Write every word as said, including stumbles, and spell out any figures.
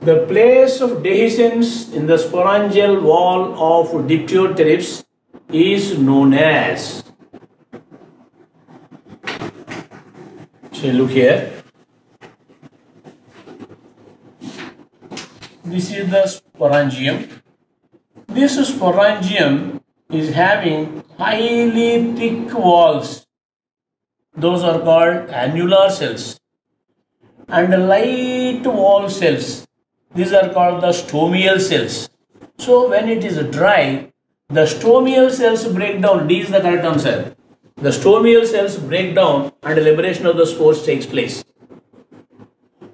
The place of dehiscence in the sporangial wall of Dipterotherips is known as. So look here. This is the sporangium. This sporangium is having highly thick walls. Those are called annular cells. And light wall cells. These are called the stomial cells. So when it is dry, the stomial cells break down. D is the correct answer. The stomial cells break down and liberation of the spores takes place.